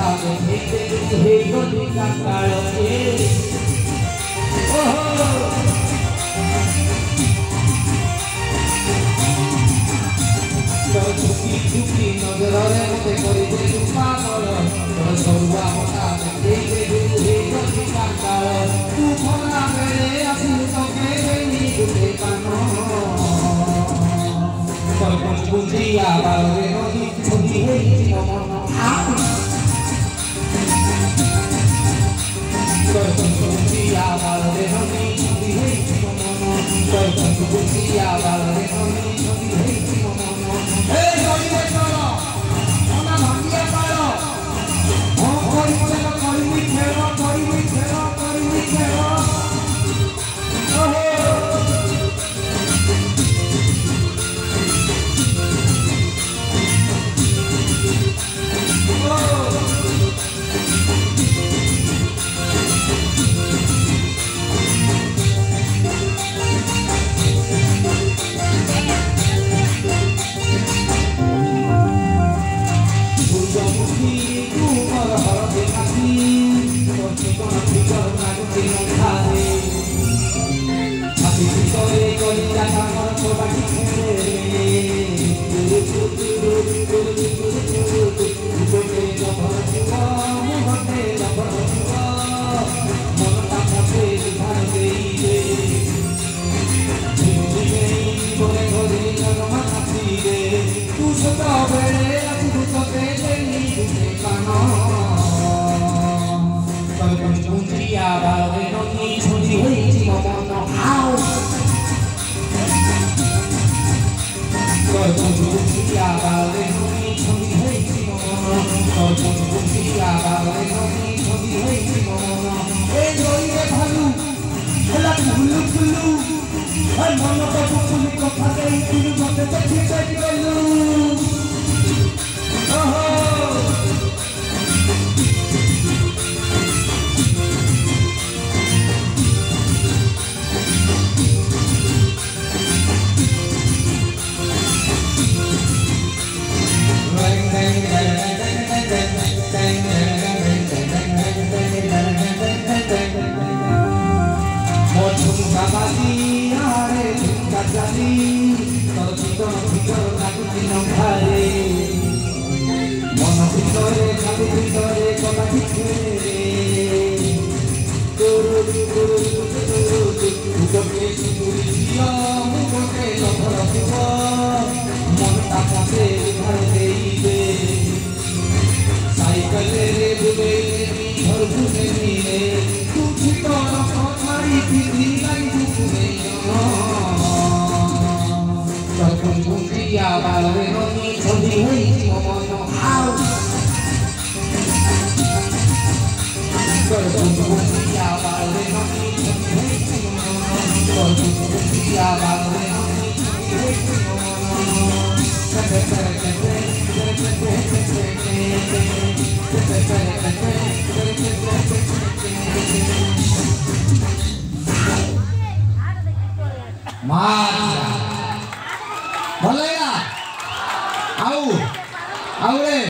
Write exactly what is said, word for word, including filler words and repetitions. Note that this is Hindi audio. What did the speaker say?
आगे हे हे गोदी का कालो ए ओहो तो चुकी चुकी नजर रे मते करी दे तू पागल तो सरुआ होता हे हे हे गोदी का कालो तू भला मेरे आसु तो के बेनी गुटे कानो पर कुछ बुझिया बारे नदी छुटी है मन आ पर कुछ बुझिया बारे नदी छुटी है मन पर कुछ बुझिया बारे नदी छुटी है मन ए गली चलो ओना भांगिया पालो ओ कोई चलो कोई खेलो कोई खेलो कोई खेलो ओहो भल लगा आउ आउ रे।